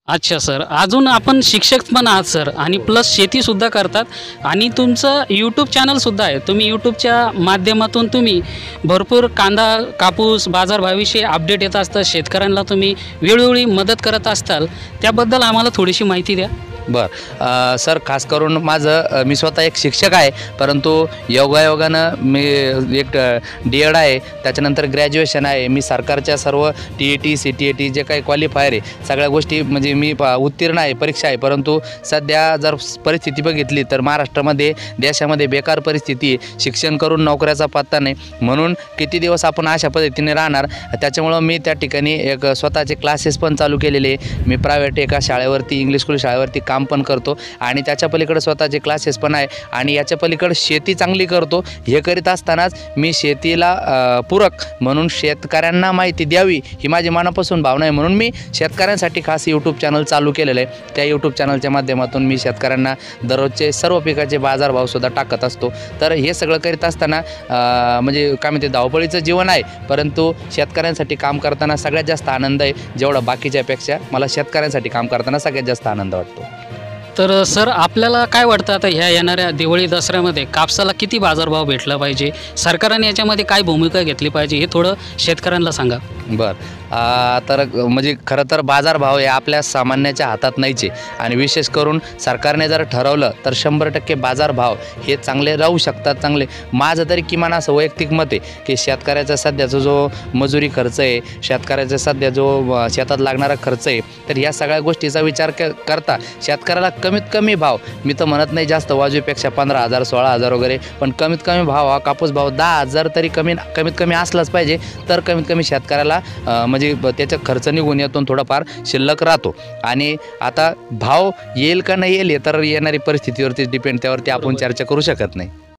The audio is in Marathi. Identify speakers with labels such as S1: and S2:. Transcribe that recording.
S1: अच्छा सर, अजून आपण शिक्षक पण आहात सर आणि प्लस शेतीसुद्धा करतात आणि तुमचं यूट्यूब चॅनलसुद्धा आहे. तुम्ही यूट्यूबच्या माध्यमातून तुम्ही भरपूर कांदा, कापूस, बाजारभावाविषयी अपडेट येत असतात. शेतकऱ्यांना तुम्ही वेळोवेळी मदत करत असताल. त्याबद्दल आम्हाला थोडीशी माहिती द्या.
S2: सर, खास करून मी स्वतः एक शिक्षक आहे, परंतु योगायोगानं मी एक डी.एड आहे, त्याच्यानंतर ग्रॅज्युएशन आहे. मी सरकारच्या सर्व टी.ए.टी, सी.टी.ए.टी जे काही क्वालिफायर आहे सगळ्या गोष्टी म्हणजे मी उत्तीर्ण आहे, परीक्षा आहे. परंतु सध्या जर परिस्थिती बघितली तर महाराष्ट्रामध्ये, देशामध्ये बेकार परिस्थिती आहे. शिक्षण करून नोकऱ्याचा पत्ता नाही, म्हणून किती दिवस आपण अशा पद्धतीने राहणार. त्याच्यामुळं मी त्या ठिकाणी एक स्वतःचे क्लासेस पण चालू केलेले. मी प्रायव्हेट एका शाळेवरती, इंग्लिश स्कूल शाळेवरती काम पण करतो आणि त्याच्या पलीकडे स्वतःचे क्लासेस पण आहे आणि याच्या पलीकडे शेती चांगली करतो. हे करीत असतानाच मी शेतीला पूरक म्हणून शेतकऱ्यांना माहिती द्यावी ही माझी मनापासून भावना आहे. म्हणून मी शेतकऱ्यांसाठी खास यूट्यूब चॅनल चालू केलेलं आहे. त्या यूट्यूब चॅनलच्या माध्यमातून मी शेतकऱ्यांना दररोजचे सर्व पिकाचे बाजारभावसुद्धा टाकत असतो. तर हे सगळं करीत असताना म्हणजे काय म्हणते, धावपळीचं जीवन आहे, परंतु शेतकऱ्यांसाठी काम करताना सगळ्यात जास्त आनंद आहे. जेवढा बाकीच्यापेक्षा मला शेतकऱ्यांसाठी काम करताना सगळ्यात जास्त आनंद वाटतो.
S1: तर सर, आपल्याला काय वाटतं आता ह्या येणाऱ्या दिवाळी दसऱ्यामध्ये कापसाला किती बाजारभाव भेटला पाहिजे? सरकारने याच्यामध्ये काय भूमिका घेतली पाहिजे हे थोडं शेतकऱ्यांना सांगा.
S2: तर म्हणजे खरं तर बाजारभाव हे आपल्या सामान्याच्या हातात नाहीचे आणि विशेष करून सरकारने जर ठरवलं तर 100% बाजारभाव हे चांगले राहू शकतात. चांगले माझं तरी किमान असं वैयक्तिक मत आहे की शेतकऱ्याचा सध्याचा जो मजुरी खर्च आहे, शेतकऱ्याचा सध्या जो शेतात लागणारा खर्च आहे, तर या सगळ्या गोष्टीचा विचार करता शेतकऱ्याला कमीत कमी भाव, मी तर म्हणत नाही जास्त वाजवीपेक्षा 15,000 16,000 वगैरे, पण कमीत कमी भाव हा कापूस भाव 10,000 तरी कमीत कमी असलाच पाहिजे. तर कमीत कमी शेतकऱ्याला म्हणजे त्याचा खर्च निघून यातून थोडाफार शिल्लक राहतो. आणि आता भाव येईल का नाही येईल तर येणारी परिस्थितीवरती डिपेंड, त्यावरती आपण चर्चा करू शकत नाही.